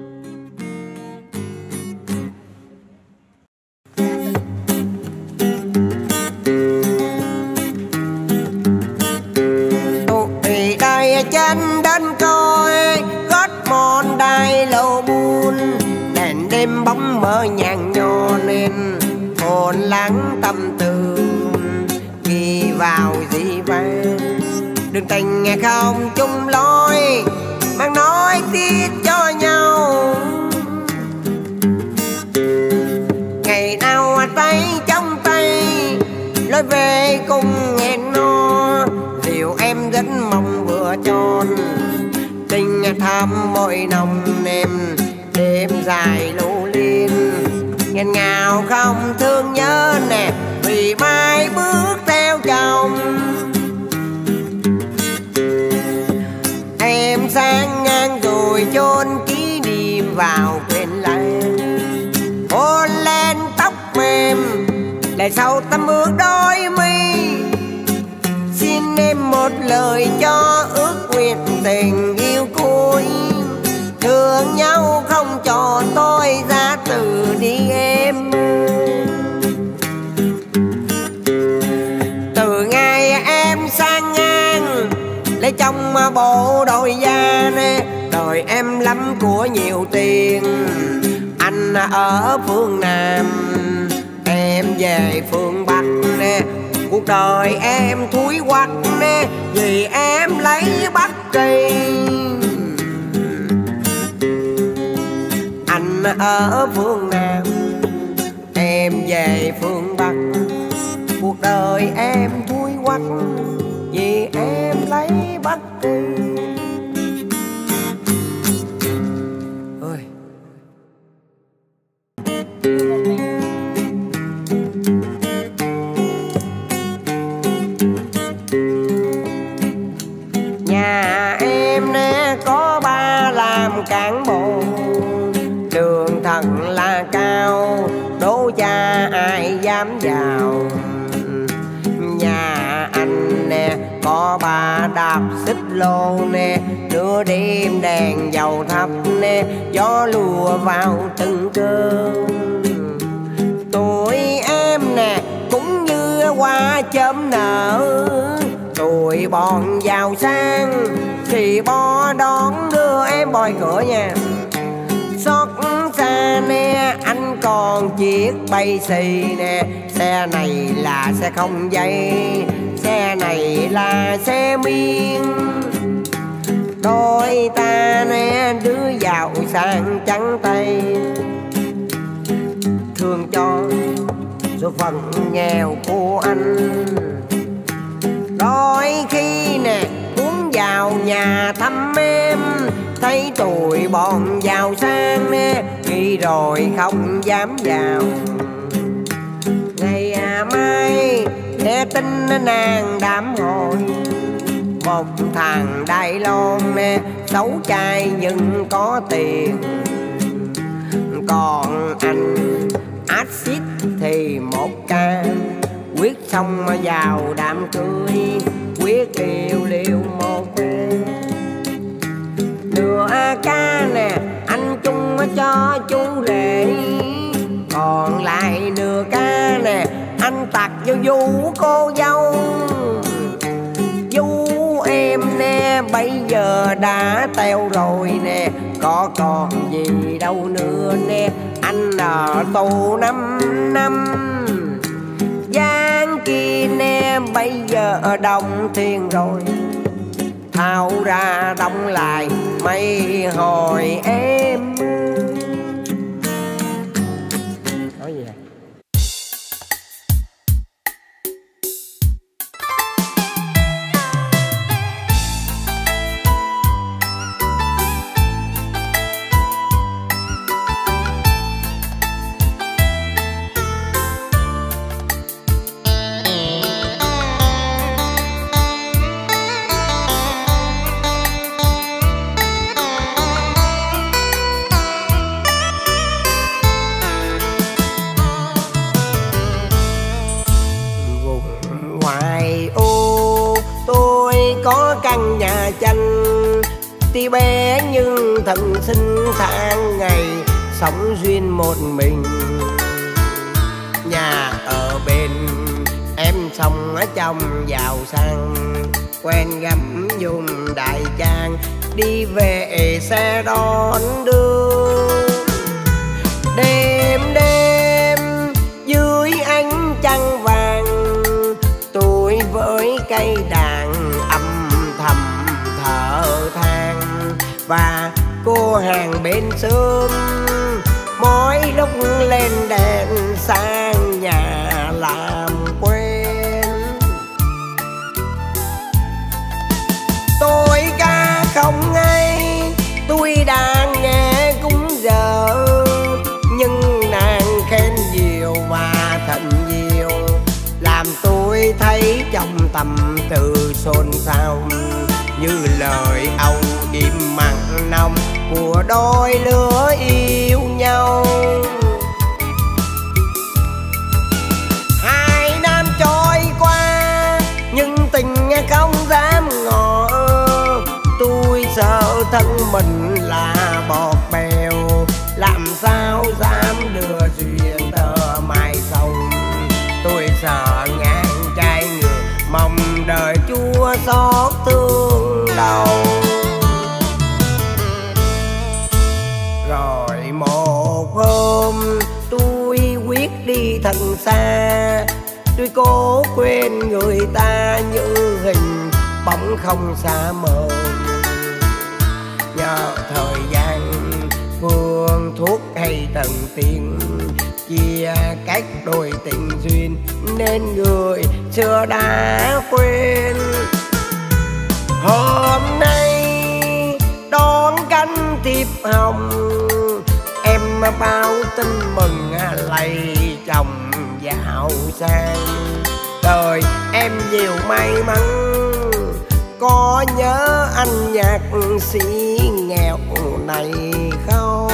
Tụi đây chân đến coi gót mòn đai lâu buồn, đèn đêm bóng mơ nhàng nhò nên hồn lắng tâm tư ghi vào dĩ vang. Đừng tình không chung lối mang nói tiếc cho nhau, ngày nào tay trong tay lối về cùng hẹn no. Điều em rất mong vừa tròn tình thắm môi nồng nềm, đêm dài lũ liên nghẹn ngào không thương nhớ nè, vì mai bước theo chồng. Em sang ngang rồi chôn kỷ niệm vào quên lãng, hôn lên tóc mềm lại sau tấm ước đôi mi. Xin em một lời cho ước nguyện tình yêu cuối, thương nhau không cho tôi ra từ đi em. Từ ngày em sang ngang lấy chồng bộ đội da nè, đời em lắm của nhiều tiền. Anh ở phương Nam em về phương Bắc nè, cuộc đời em thúi quắc nè, vì em lấy Bắc Kỳ. Anh ở phương Nam em về phương Bắc, cuộc đời em thúi quắc vì em lấy Bắc Kỳ. Ơi nhà em nè có ba làm cán bộ, đường thần là cao đố cha ai dám vào. Nhà anh nè có ba đạp xích lô nè, nửa đêm đèn dầu thắp nè, gió lùa vào từng cơn. Tuổi em nè cũng như hoa chớm nở, tuổi bọn giàu sang thì bo đón đưa em bòi cửa nha. Xót xa nè anh còn chiếc bay xì nè, xe này là xe không dây, xe này là xe miên. Đôi ta nè đứa giàu sang trắng tay, thương cho số phận nghèo của anh. Đôi khi nè muốn vào nhà thăm em, thấy tụi bọn giàu sang nè khi rồi không dám vào. Ngày mai nghe tin nàng đám hội, một thằng Đài Loan nè xấu trai nhưng có tiền. Còn anh axit thì một ca quyết xong vào đám cưới, quyết yêu liêu một em. Nửa ca nè anh chung cho chú rể, còn lại nửa ca nè anh tặc vô du cô dâu. Du em nè bây giờ đã teo rồi nè, có còn gì đâu nữa nè. Anh ở tù 5 năm, Giang kia nè bây giờ ở Đông Thiên rồi, thao ra đóng lại mấy hồi em. Nói gì vậy? Tuy bé nhưng thân sinh tháng ngày sống duyên một mình. Nhà ở bên em sống ở trong giàu sang, quen gặp dùng đại trang đi về xe đón đưa. Đêm đêm dưới ánh trăng vàng, tôi với cây đàn âm thầm thở than. Và cô hàng bên sớm mỗi lúc lên đèn sang nhà làm quen. Tôi ca không ngay, tôi đang nghe cũng giờ, nhưng nàng khen nhiều và thật nhiều, làm tôi thấy trong tâm tư xôn xao, như lời âu yếm mặn nồng của đôi lứa yêu nhau. Hai năm trôi qua nhưng tình không dám ngỏ, tôi sợ thân mình là bọt bèo, làm sao dám đưa duyên tơ mai sau. Tôi sợ ngàn trai ngược mong đời Chúa xót thương đau. Rồi một hôm tôi quyết đi thật xa, tôi cố quên người ta như hình bóng không xa mờ. Nhờ thời gian phương thuốc hay tận tiền chia cách đôi tình duyên, nên người xưa đã quên. Hôm nay đón cánh thiệp hồng, em bao tin mừng lấy chồng giàu sang. Đời em nhiều may mắn, có nhớ anh nhạc sĩ nghèo này không?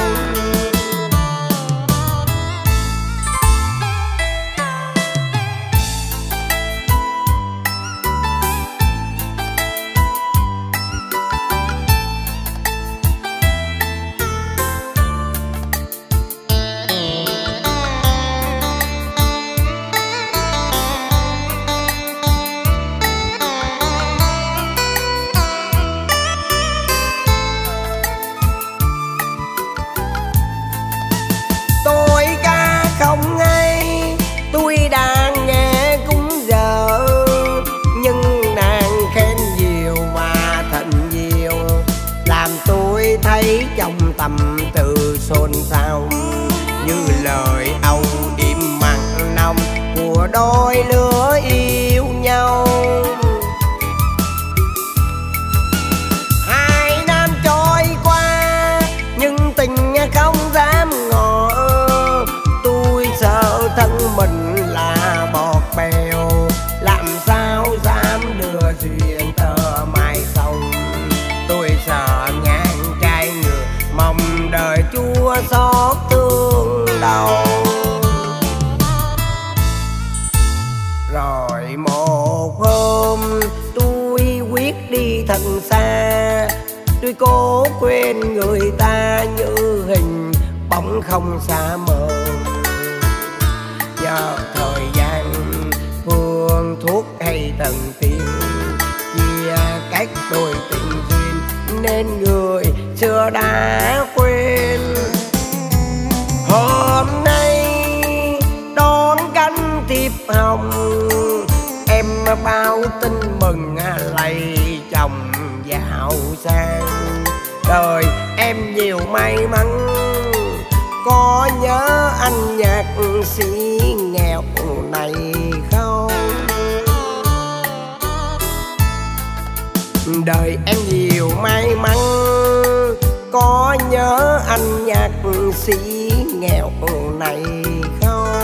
Trong tâm tư xôn xao, như lời âu yếm mặn nồng của đôi lứa yêu nhau. Hai năm trôi qua nhưng tình không dám ngỏ, tôi sợ thân mình là bọt bèo, làm sao dám đưa duyên tơ mai sau. Tôi sợ ngàn trai ngược mong đời Chúa xót thương đau. Rồi một hôm tôi quyết đi thật xa, tôi cố quên người ta như hình bóng không xa mờ. Nhờ thời gian phương thuốc hay tận tiền chia cách đôi tình duyên, nên người xưa đã quên. Hôm nay đón cánh thiệp hồng, em bao tin mừng lấy chồng giàu sang. Đời em nhiều may mắn, có nhớ anh nhạc sĩ nghèo này không? Đời em nhiều may mắn, có nhớ anh nhạc sĩ nghèo này không?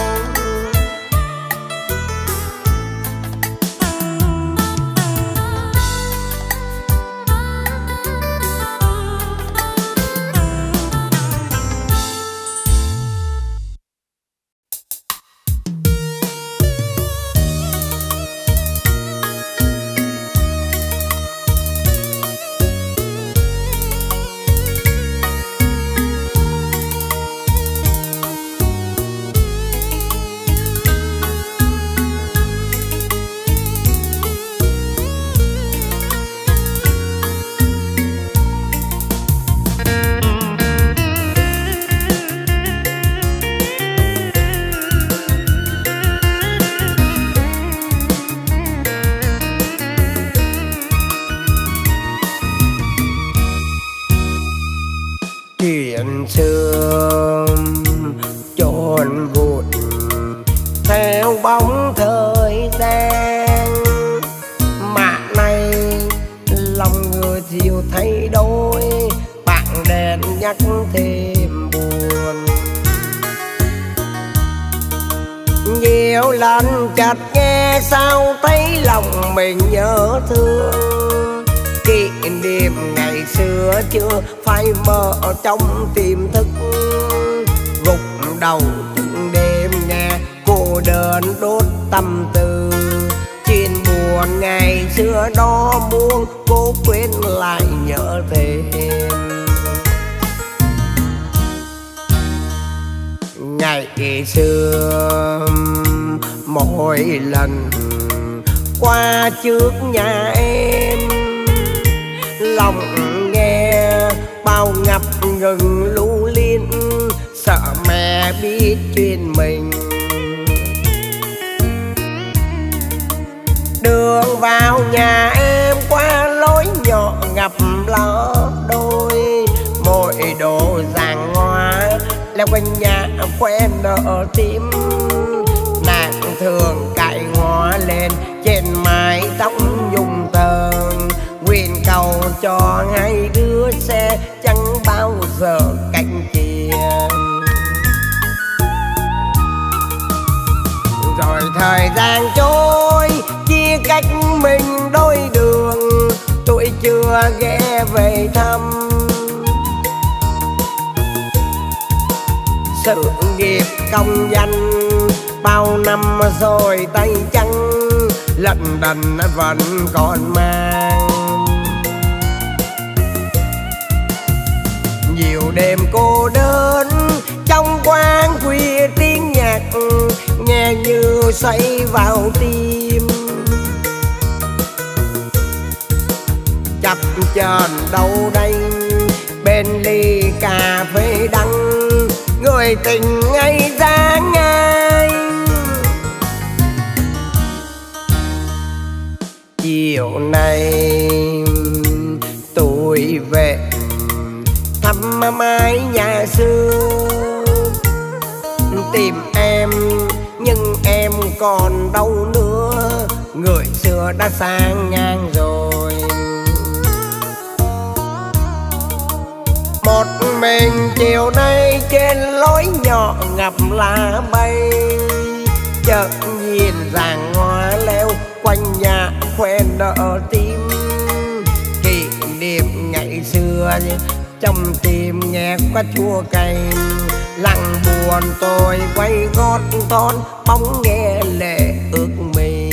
theo bóng thời gian. Mà nay lòng người chiều thay đổi, bạn đèn nhắc thêm buồn. Nhiều lần chợt nghe sao thấy lòng mình nhớ thương, kỷ niệm ngày xưa chưa phai mờ trong tiềm thức. Gục đầu từng đêm nghe cô đơn đốt tâm tư, chuyện buồn ngày xưa đó muốn cố quên lại nhớ thêm. Ngày xưa mỗi lần qua trước nhà em, lòng nghe bao ngập ngừng lưu liên, sợ mẹ biết chuyện mình. Đường vào nhà em qua lối nhỏ ngập ló đôi, mỗi đồ giàng hoa leo quanh nhà quen nở tím. Nàng thường cài hoa lên trên mái tóc dùng tờn, nguyện cầu cho hai đứa sẽ chẳng bao giờ cạnh chia. Rồi thời gian trôi chia cách mình đôi đường, tôi chưa ghé về thăm. Sự nghiệp công danh bao năm rồi tay trắng, lận đận vẫn còn mang. Nhiều đêm cô đơn trong quán khuya, tiếng nhạc nghe như xoay vào tim. Chập chờn đâu đây bên ly cà phê đắng, người tình ngây ra ngay. Chiều nay tôi về thăm mái nhà xưa, tìm em nhưng em còn đâu nữa, người xưa đã sang ngang rồi. Một mình chiều nay trên lối nhỏ ngập lá bay, chợt nhìn giàng hoa leo quanh nhà khoe nở tim. Kỷ niệm ngày xưa trong tim nghe quá chua cay, lặng buồn tôi quay gót thon bóng nghe lệ ước mình.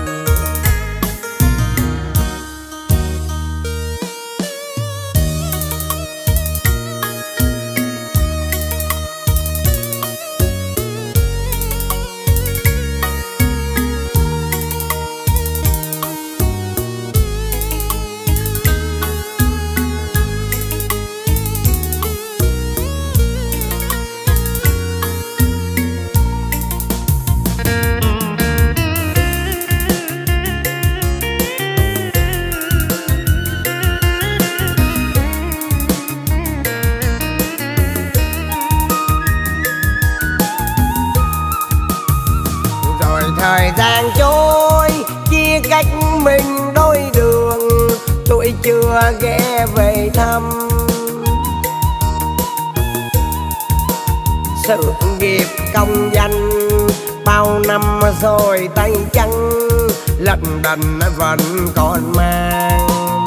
Thời gian trôi chia cách mình đôi đường, tôi chưa ghé về thăm. Sự nghiệp công danh bao năm rồi tay trắng, lận đận vẫn còn mang.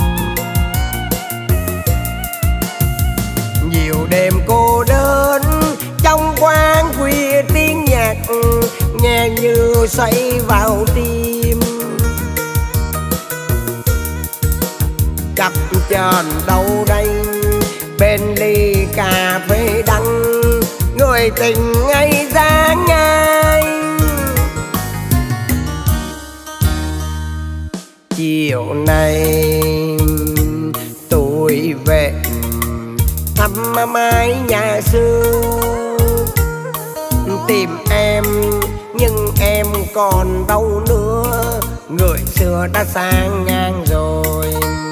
Nhiều đêm cô đơn trong quán khuya, tiếng nhạc nghe như xoay vào tim. Chập chờn đâu đây bên ly cà phê đắng, người tình ngây ra ngay. Chiều nay tôi về thăm mái nhà xưa, tìm em nhưng em còn đâu nữa, người xưa đã sang ngang rồi.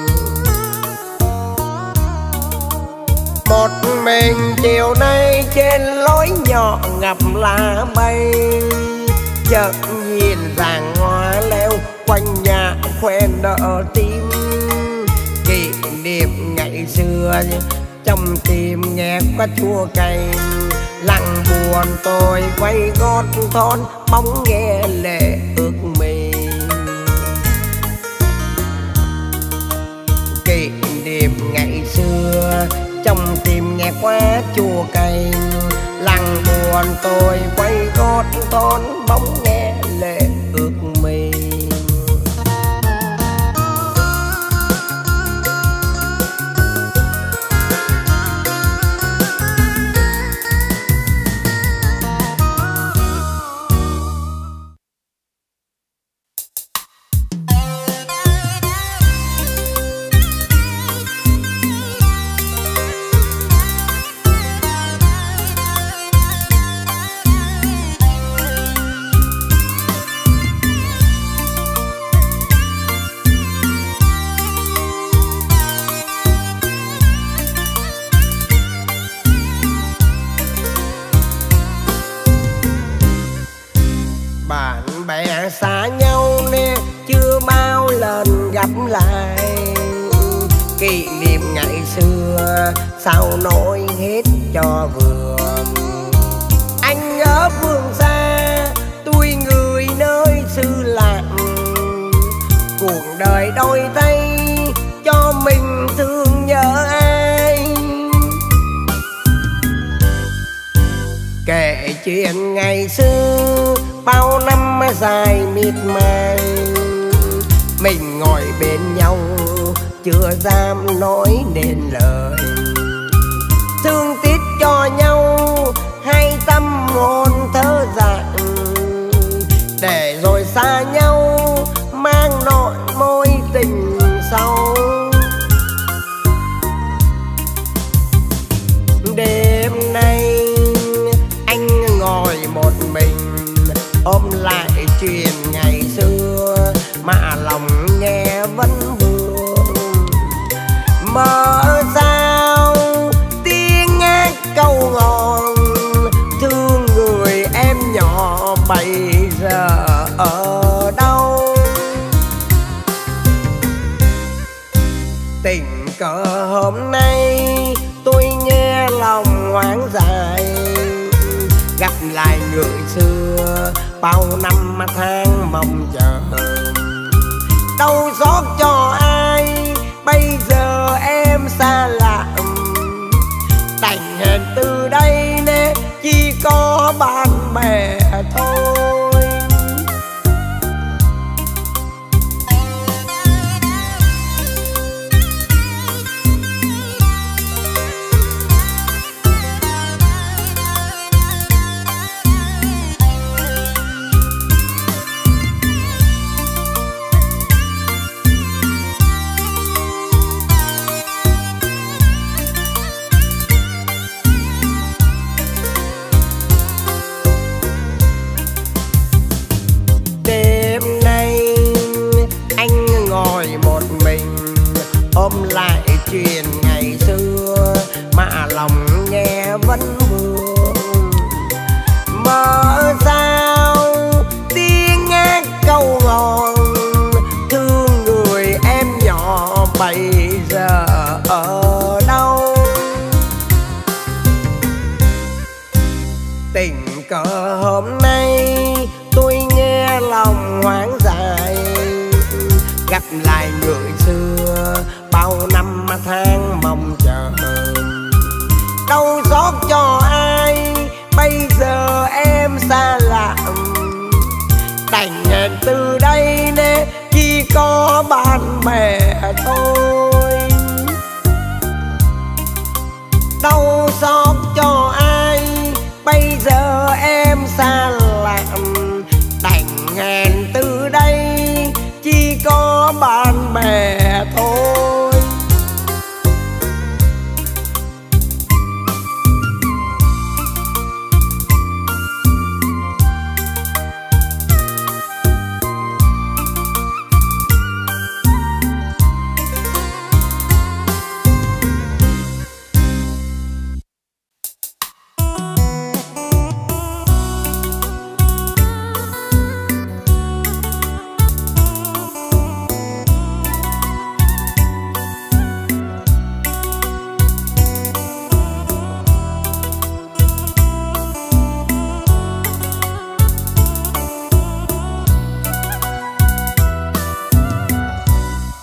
Một mình chiều nay trên lối nhỏ ngập lá bay, chợt nhìn dàn hoa leo quanh nhà khoe nở tim. Kỷ niệm ngày xưa trong tim nghe có chua cay, lặng buồn tôi quay gót thon bóng nghe lệ ước mình. Kỷ niệm ngày xưa trong tim nghe quá chua cay, lặng buồn tôi quay gót thon bóng nghe lệ ước mình. Bạn bè xa nhau nè chưa bao lần gặp lại, kỷ niệm ngày xưa sao nói hết cho vừa. Anh ở phương xa tôi người nơi xứ lặng, cuộc đời đôi tay cho mình thương nhớ ai. Kể chuyện ngày xưa bao năm dài miệt mài, mình ngồi bên nhau chưa dám nói nên lời. Thương tiếc cho nhau hai tâm hồn thơ dại, để rồi xa nhau mang nỗi mối tình sâu. Đêm nay anh ngồi một mình ôm lại chuyện ngày xưa mà lòng nghe vẫn buồn. Mơ sao tiếng hát câu ngòn thương người em nhỏ bây giờ ở đâu. Tình cờ hôm nay tôi nghe lòng hoang dại, gặp lại người xưa bao năm tháng mong chờ. Đau xót cho ai bây giờ em xa lạ, đành hẹn từ đây nè chỉ có bạn bè thôi.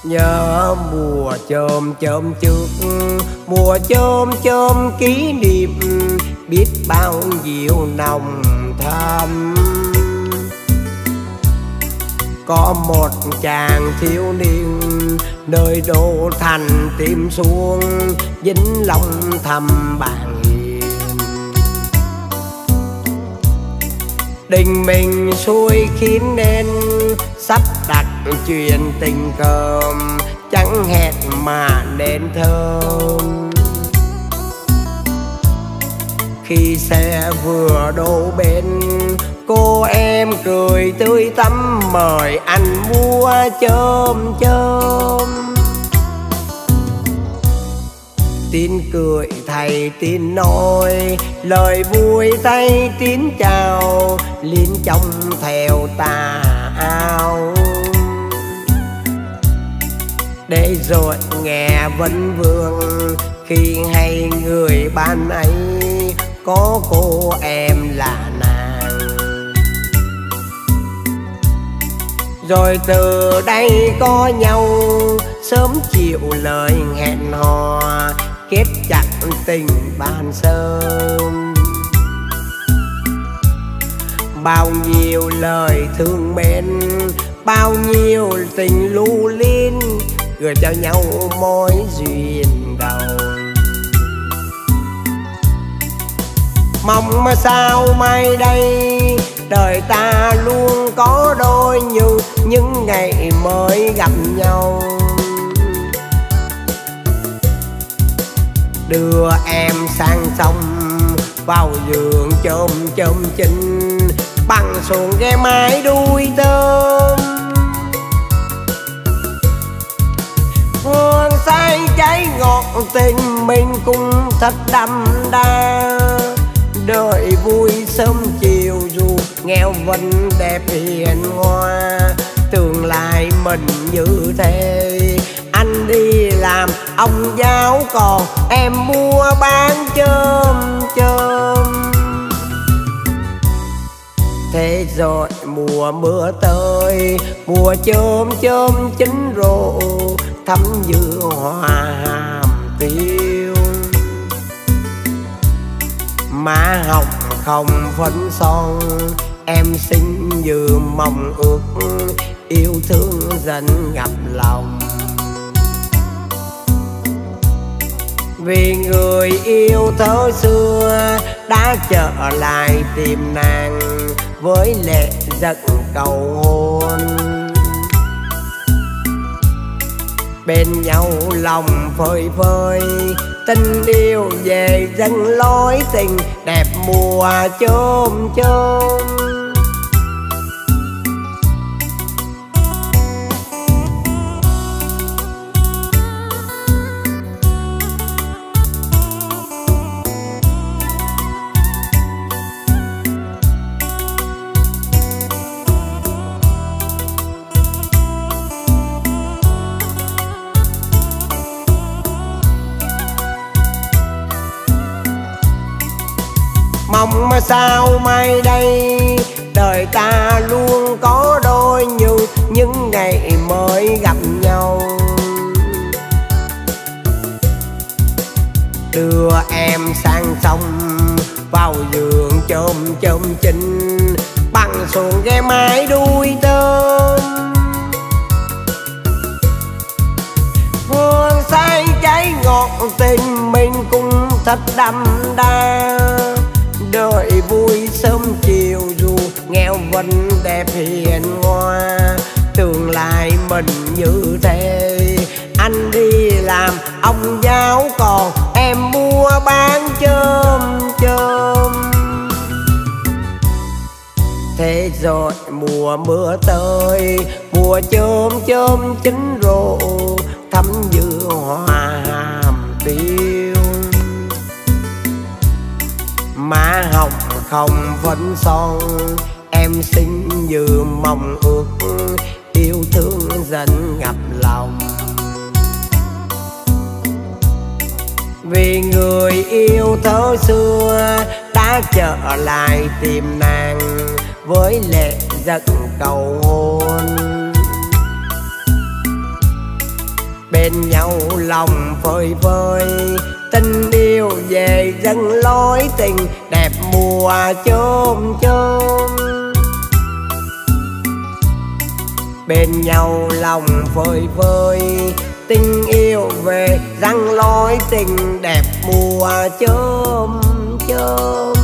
Nhớ mùa chôm chôm trước, mùa chôm chôm kỷ niệm, biết bao nhiêu nồng thắm. Có một chàng thiếu niên nơi đô thành tìm xuống, dính lòng thầm bàn hiền. Tình mình xui khiến nên sắp đặt chuyện tình cơm, chẳng hẹn mà đến thơm. Khi xe vừa đổ bên, cô em cười tươi tắn mời anh mua chôm chôm. Tin cười thầy tin nói, lời vui tay tín chào, liên trong theo tà áo. Để rồi nghe vấn vương khi hay người ban ấy có cô em là nàng. Rồi từ đây có nhau, sớm chiều lời hẹn hò, kết chặt tình ban sớm. Bao nhiêu lời thương mến, bao nhiêu tình lưu luyến, gửi cho nhau mối duyên đầu. Mong mà sao mai đây đời ta luôn có đôi như những ngày mới gặp nhau. Đưa em sang sông vào giường chôm chôm chinh, bằng xuồng ghe mái đuôi tôm. Hương say cháy ngọt tình mình cũng thật đậm đà, đời vui sớm chiều dù nghèo vẫn đẹp hiền hoa. Tương lai mình như thế, anh đi làm ông giáo, còn em mua bán chôm chôm. Thế rồi mùa mưa tới, mùa chôm chôm chín rộ, thắm như hoa hàm tiêu. Má hồng không phấn son, em xinh như mong ước, yêu thương dần ngập lòng. Vì người yêu thơ xưa đã trở lại tìm nàng, với lệ giận cầu hôn. Bên nhau lòng phơi phới, tình yêu về dâng lối tình đẹp mùa chôm chôm. Mong mà sao mai đây đời ta luôn có đôi như những ngày mới gặp nhau. Đưa em sang sông vào giường chôm chôm chinh, bằng xuồng ghe mái đuôi tôm. Hương say cháy ngọt tình mình cũng thật đậm đà, đời vui sớm chiều dù nghèo vẫn đẹp hiền hoa. Tương lai mình như thế, anh đi làm ông giáo, còn em mua bán chôm chôm. Thế rồi mùa mưa tới, mùa chôm chôm chín rộ, thắm như hoa hàm tiêu. Má hồng không phấn son, em xinh như mong ước, yêu thương dần ngập lòng. Vì người yêu thơ xưa đã trở lại tìm nàng, với lệ giận cầu hôn. bên nhau lòng phơi phới, tình yêu về dân lối tình đẹp mùa chôm chôm. Bên nhau lòng phơi phới, tình yêu về răng lối tình đẹp mùa chôm chôm.